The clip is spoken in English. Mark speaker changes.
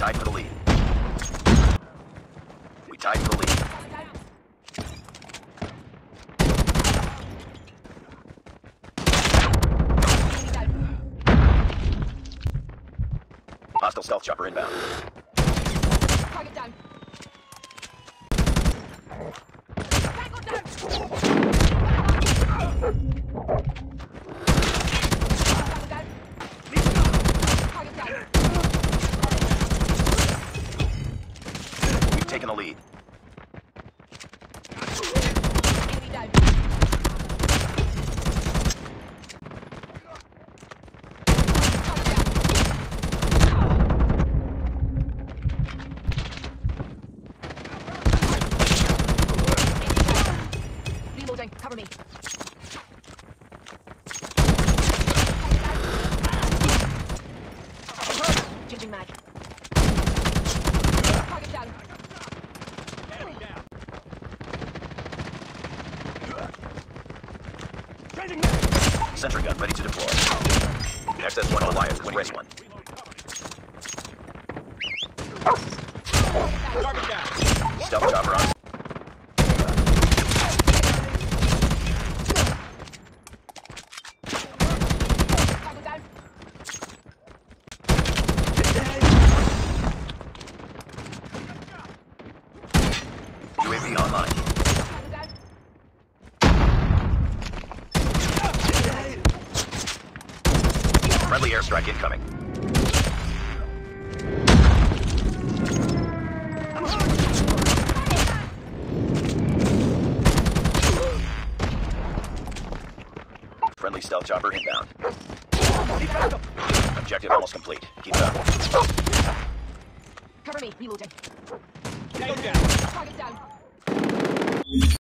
Speaker 1: tied for the lead. We tied for the lead. Hostile stealth chopper inbound.
Speaker 2: Target down. Tango down. Target down.
Speaker 1: We've taken the lead.
Speaker 2: Enemy down. Reloading. Cover me. Changing mag. Target down.
Speaker 3: Enemy down.
Speaker 1: Sentry gun ready to deploy. XS-1 Goliath when ready one.
Speaker 3: Target down.
Speaker 1: Stealth chopper on.
Speaker 2: Target down.
Speaker 1: UAV online.
Speaker 2: Target down.
Speaker 1: Friendly airstrike incoming. Friendly stealth chopper inbound. Objective almost complete. Keep it up.
Speaker 2: Cover me. Reloading.
Speaker 3: Tango down.
Speaker 2: Target down.